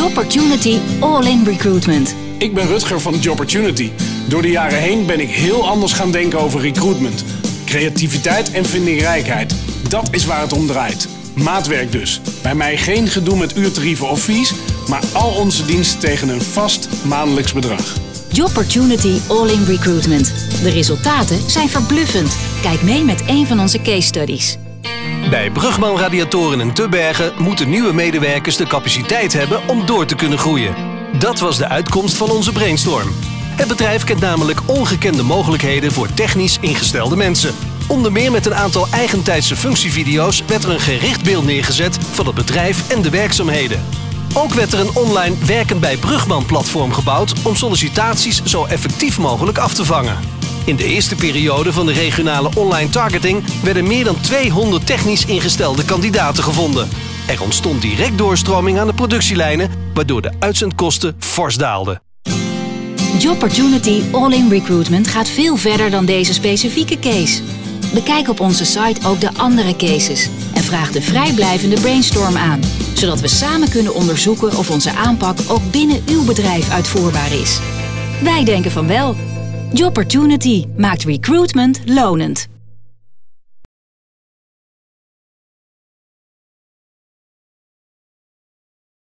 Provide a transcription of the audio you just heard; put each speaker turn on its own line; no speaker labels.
Jobportunity All-in Recruitment.
Ik ben Rutger van Jobportunity. Door de jaren heen ben ik heel anders gaan denken over recruitment. Creativiteit en vindingrijkheid. Dat is waar het om draait. Maatwerk dus. Bij mij geen gedoe met uurtarieven of fees, maar al onze diensten tegen een vast maandelijks bedrag.
Jobportunity All-in Recruitment. De resultaten zijn verbluffend. Kijk mee met een van onze case studies.
Bij Brugman Radiatoren in Tubbergen moeten nieuwe medewerkers de capaciteit hebben om door te kunnen groeien. Dat was de uitkomst van onze brainstorm. Het bedrijf kent namelijk ongekende mogelijkheden voor technisch ingestelde mensen. Onder meer met een aantal eigentijdse functievideo's werd er een gericht beeld neergezet van het bedrijf en de werkzaamheden. Ook werd er een online Werken bij Brugman platform gebouwd om sollicitaties zo effectief mogelijk af te vangen. In de eerste periode van de regionale online targeting werden meer dan 200 technisch ingestelde kandidaten gevonden. Er ontstond direct doorstroming aan de productielijnen, waardoor de uitzendkosten fors daalden.
Jobportunity All-in Recruitment gaat veel verder dan deze specifieke case. Bekijk op onze site ook de andere cases en vraag de vrijblijvende brainstorm aan, zodat we samen kunnen onderzoeken of onze aanpak ook binnen uw bedrijf uitvoerbaar is. Wij denken van wel. Jobportunity maakt recruitment lonend.